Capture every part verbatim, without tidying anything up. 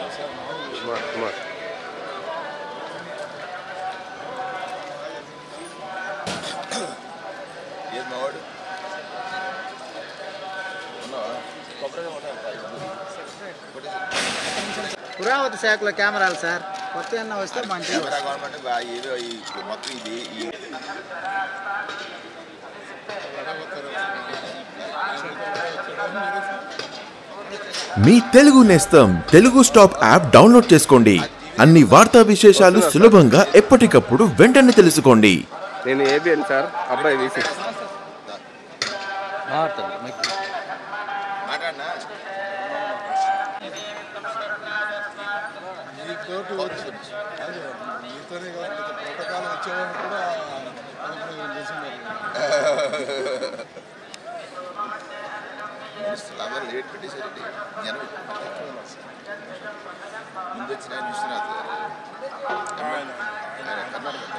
కుమార్ కుమార్ ఏది మావాడు పురావతి శాఖలో కెమెరాలు సార్ కొత్త అన్న వస్తే మంచిగా గవర్నమెంట్ ఏదో ఈ మొత్తం ఇది మీ తెలుగు నేస్తం తెలుగు స్టాప్ యాప్ డౌన్లోడ్ చేసుకోండి. అన్ని వార్తా విశేషాలు సులభంగా ఎప్పటికప్పుడు వెంటనే తెలుసుకోండి. నేను ఏబిఎన్ సార్ అబ్బాయి వీసీ మాట్లాడినా అందరూ లేట్ పెట్టేసారండి. జనం ముందు వచ్చిన ఆయన విశ్వనాథ్ గారు ఆయన కర్ణాటక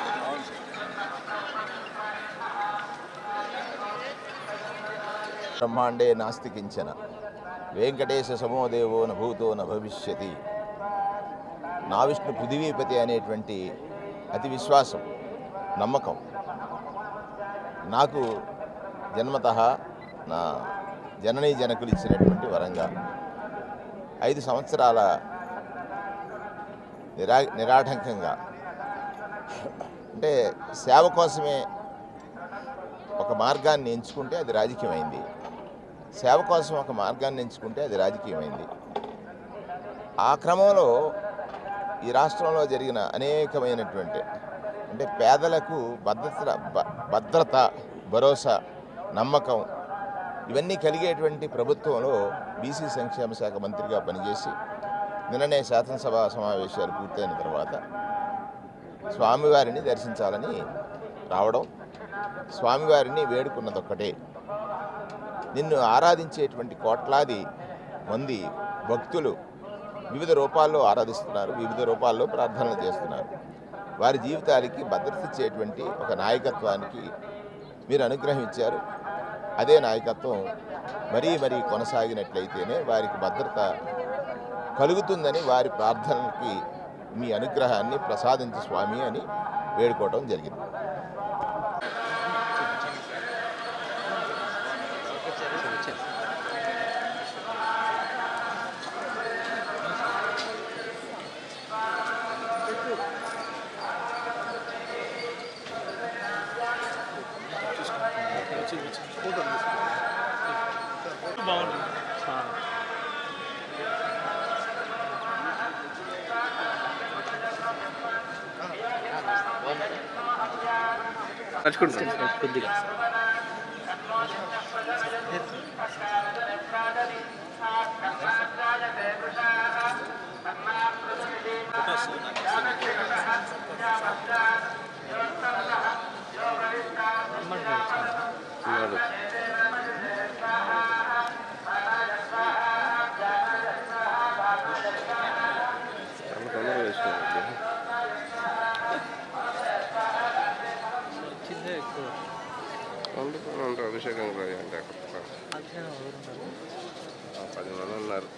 బ్రహ్మాండే నాస్తి కించన వెంకటేశ సమోదేవో న భూతో న భవిష్యతి. నా విష్ణు పృథివీపతి అనేటువంటి అతి విశ్వాసం, నమ్మకం నాకు జన్మతః నా జననీ జనకులు ఇచ్చినటువంటి వరంగా ఐదు సంవత్సరాల నిరా నిరాటంకంగా అంటే సేవ కోసమే ఒక మార్గాన్ని ఎంచుకుంటే అది రాజకీయమైంది. సేవ కోసం ఒక మార్గాన్ని ఎంచుకుంటే అది రాజకీయమైంది. ఆ క్రమంలో ఈ రాష్ట్రంలో జరిగిన అనేకమైనటువంటి అంటే పేదలకు భద్రత భద్రత భరోసా నమ్మకం ఇవన్నీ కలిగేటువంటి ప్రభుత్వంలో బీసీ సంక్షేమ శాఖ మంత్రిగా పనిచేసి నిన్ననే శాసనసభ సమావేశాలు పూర్తయిన తర్వాత స్వామివారిని దర్శించాలని రావడం, స్వామివారిని వేడుకున్నదొక్కటే. నిన్ను ఆరాధించేటువంటి కోట్లాది మంది భక్తులు వివిధ రూపాల్లో ఆరాధిస్తున్నారు, వివిధ రూపాల్లో ప్రార్థనలు చేస్తున్నారు. వారి జీవితాలకి భద్రత ఇచ్చేటువంటి ఒక నాయకత్వానికి మీరు అనుగ్రహం ఇచ్చారు. అదే నాయకత్వం మరీ మరీ కొనసాగినట్లయితేనే వారికి భద్రత కలుగుతుందని వారి ప్రార్థనలకి మీ అనుగ్రహాన్ని ప్రసాదించు స్వామి అని వేడుకోవడం జరిగింది. కొద్దిగా అభిషేకం అంటే పది మంది ఉన్నారు.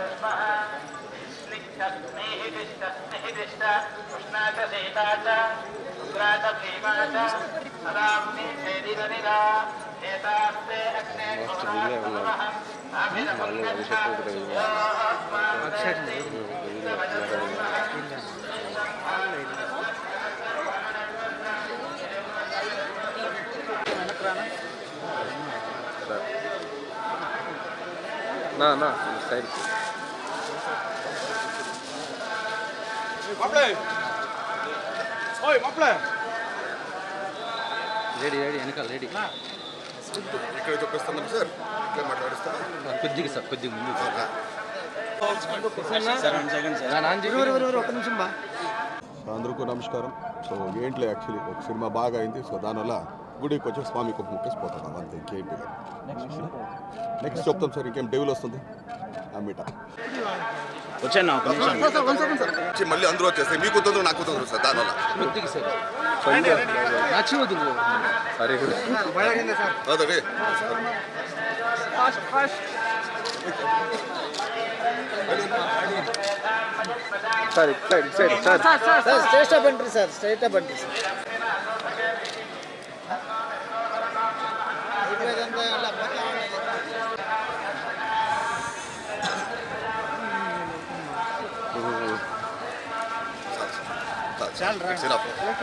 మస్తు బిజీగా ఉన్నారు. మార్నింగ్ అభిషేకం కూడా నా నా సైడ్ రెడీ రెడీ వెనకాల రెడీ ఇక్కడ చూపిస్తున్నాం సార్ ఇట్లా మాట్లాడిస్తాం కొద్దిగా సార్ కొద్దిగా ముందు ఒక నిమిషం బా అందరికీ నమస్కారం. సో ఏంట్లే యాక్చువల్లీ ఒక సినిమా బాగా అయింది. సో దానివల్ల గుడికి వచ్చి స్వామికి ఒక ముక్కేసి పోతాం అంతే, ఇంకేంటి నెక్స్ట్ చెప్తాం సార్. ఇంకేం డెవిల్ వస్తుంది అమ్మిట వచ్చి మళ్ళీ అందరూ వచ్చేస్తాయి. మీకు తొందర నాకు తొందర సార్ దానివల్ల కొద్దిగా సార్ నచ్చి వద్దు సరే అదే sir side side sir sir straight up entry sir straight up entry sir చాలా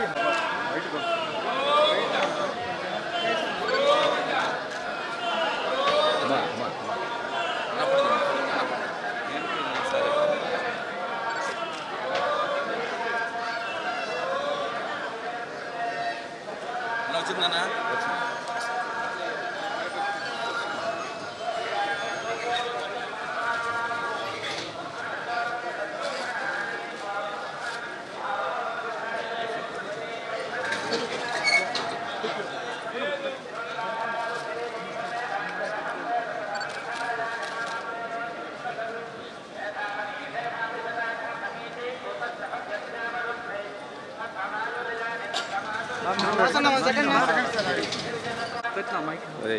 వచ్చిందన్నా అరే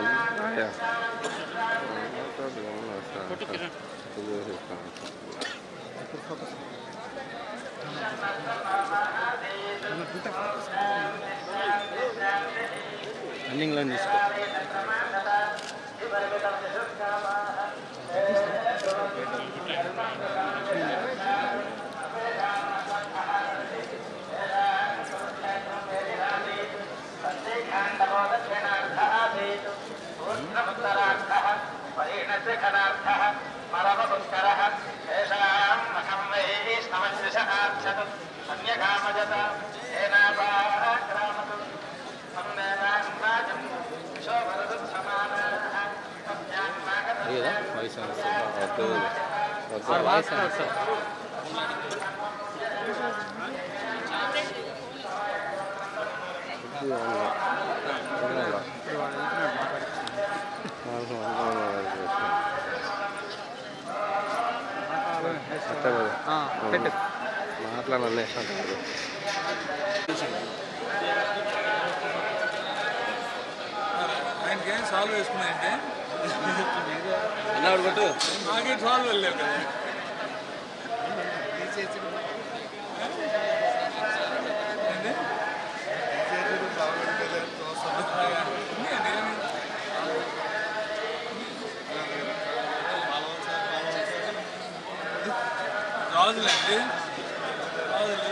రన్నింగ్లో తీసుకో వయసు వయసు మాట్లాడాలి ఆయనకి ఏం సాల్వ్ వేసుకున్నాయంటే అన్నాడు కొట్టు నాకేం సాల్వ్ వెళ్ళలేవు కదా రాజులేండి రాజులు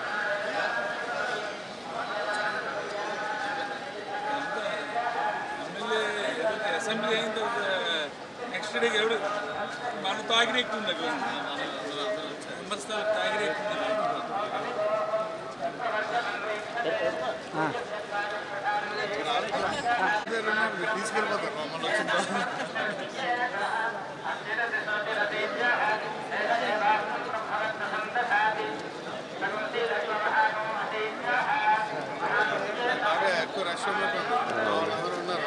ఎమ్మెల్యే అసెంబ్లీ అయిన తర్వాత నెక్స్ట్ డేకి ఎవడు మన తాగిరెక్తుంది అక్కడ విమర్శలు తాగిరెక్తుంది తీసుకెళ్ళిపోతారు మమ్మల్ని వచ్చిందా ఎక్కువ రష్ ఎవరు ఉన్నారు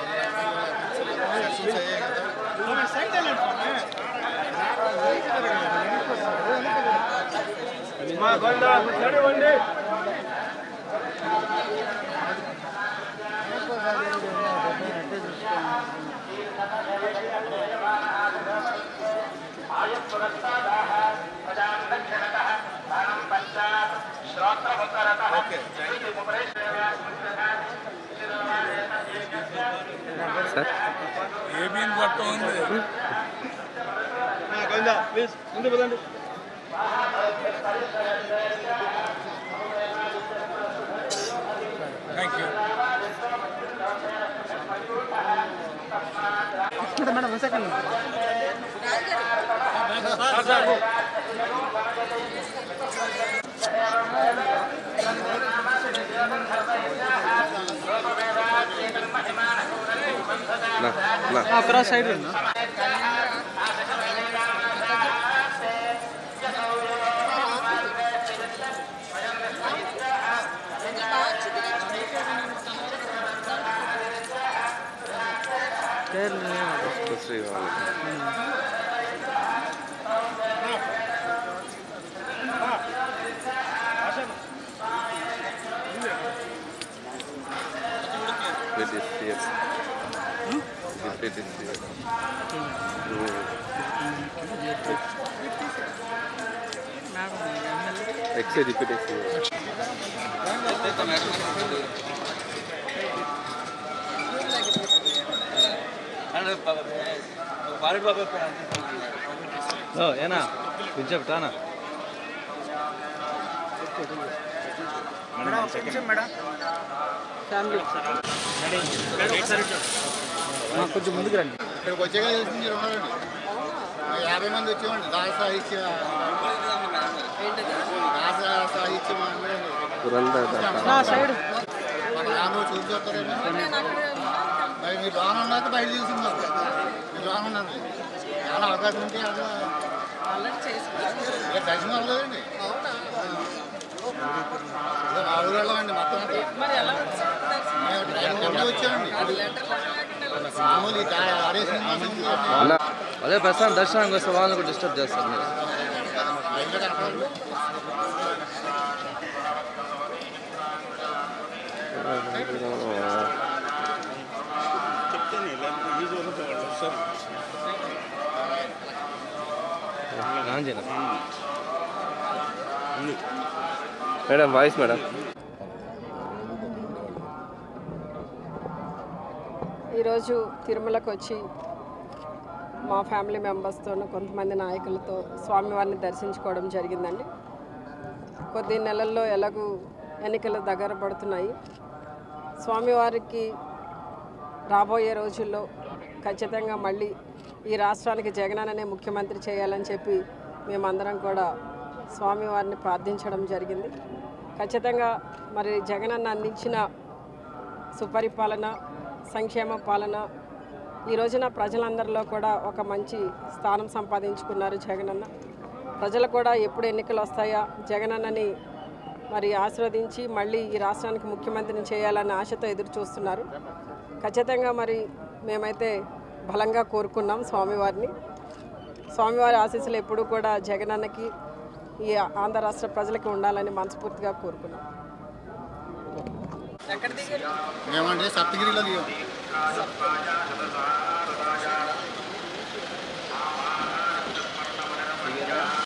మా సార్ ఏబిఎన్ పట్టం ఉంది. ప్లీజ్ ముందు పదండి. Thank you. Madam second cross side X repeat X ఏనా చెప్తానా కొంచెం ముందుకు రండి. ఇక్కడికి వచ్చాక తెలిసింది మీరు ఉన్నారండి. యాభై మంది వచ్చేవాడి దాస సాహిత్య దాస సాహిత్యం సైడ్ నాలుగు చూపిస్తారేమో. మరి మీరు రానున్నాక బయట చూస్తున్నారు. మీరు రానున్నారు చాలా అవకాశం ఉంటే అలా దర్శనం అవ్వలేదండి. మా ఊళ్ళండి మొత్తం అంతా వచ్చామండి. మామూలు అదే ప్రస్తుతం దర్శనానికి వస్తే వాళ్ళని కూడా డిస్టర్బ్ చేస్తారు మీరు. Madam voice madam. ఈరోజు తిరుమలకు వచ్చి మా ఫ్యామిలీ మెంబర్స్తో కొంతమంది నాయకులతో స్వామివారిని దర్శించుకోవడం జరిగిందండి. కొద్ది నెలల్లో ఎలాగూ ఎన్నికలు దగ్గర పడుతున్నాయి. స్వామివారికి రాబోయే రోజుల్లో ఖచ్చితంగా మళ్ళీ ఈ రాష్ట్రానికి జగనన్ననే ముఖ్యమంత్రి చేయాలని చెప్పి మేమందరం కూడా స్వామివారిని ప్రార్థించడం జరిగింది. ఖచ్చితంగా మరి జగనన్న అందించిన సుపరిపాలన, సంక్షేమ పాలన ఈ రోజున ప్రజలందరిలో కూడా ఒక మంచి స్థానం సంపాదించుకున్నారు జగనన్న. ప్రజలు కూడా ఎప్పుడు ఎన్నికలు వస్తాయా జగనన్నని మరి ఆశీర్వదించి మళ్ళీ ఈ రాష్ట్రానికి ముఖ్యమంత్రిని చేయాలన్న ఆశతో ఎదురు చూస్తున్నారు. ఖచ్చితంగా మరి మేమైతే బలంగా కోరుకున్నాం స్వామివారిని. స్వామివారి ఆశీస్సులు ఎప్పుడూ కూడా జగనన్నకి ఈ ఆంధ్ర రాష్ట్ర ప్రజలకి ఉండాలని మనస్ఫూర్తిగా కోరుకున్నాం. మేమంటే సప్తగిరిలో దిగాం.